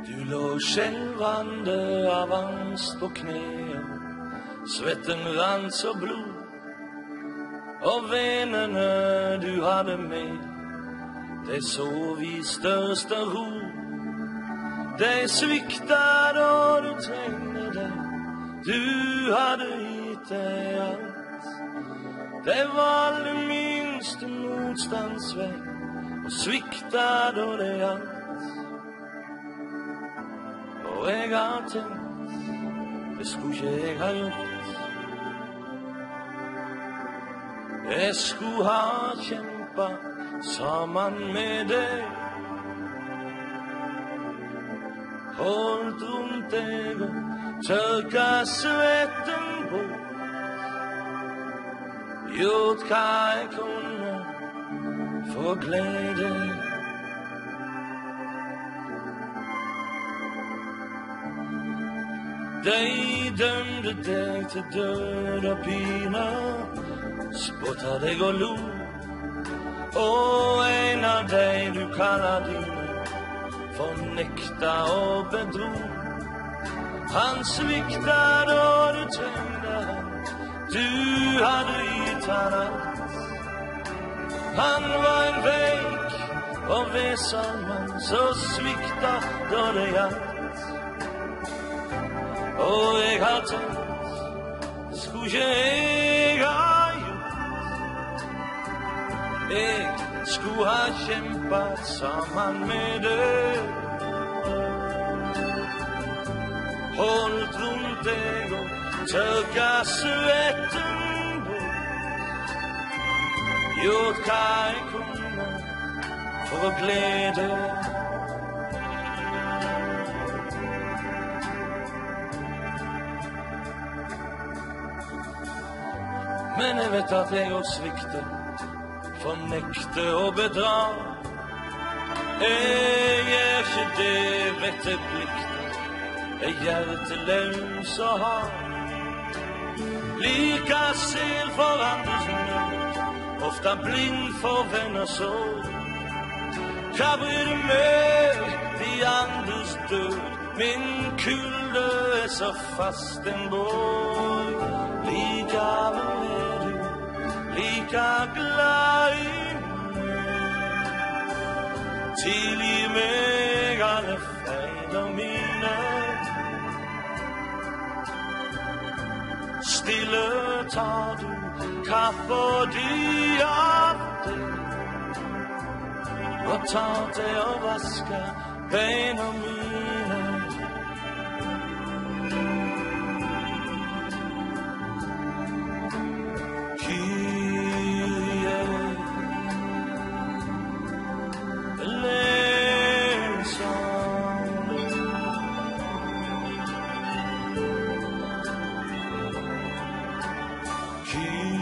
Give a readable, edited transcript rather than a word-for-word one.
Du lå skjelvande av angst på kne, svetten rant så blod, og venene du hadde med, de sov i største ro. De svikta da du trengte det, du hadde gitt deg alt. De valgte minste motstandsvei, og svikta da det gjaldt. Og jeg har tenkt, det skulle ikke jeg ha gjort. Jeg skulle ha kjempet sammen med deg, holdt rundt deg og tørka svetten bort, gjort hva jeg kunne for å glede deg. De dømte deg til død og pine, spotta deg og lo, og en av deg du kaller dine, fornekta og bedro. Han svikta da du trengte han, du hadde gitt han alt. Han var en veik og vesel mann, så svikta da det gjaldt. Og jeg har tenkt, det skulle ikke jeg ha gjort. Jeg skulle ha kjempet sammen med deg, holdt rundt deg og tørka svetten bort, gjort hva jeg kunne for å glede deg. Men jeg vet at jeg også svikter, fornekter og bedrar. Jeg gjør ikke det, vet jeg plikter, jeg hjerteløs og hard. Lika sel for andres nød, ofte blind for venners sorg. Hva bryr det meg, de andres død, min kulde er så fast en borg. Likevel er du like glad i meg, tilgi meg alle feiler mine. Stille tar du kaffe di av deg, og tar til å vaske beina mine. Kyrie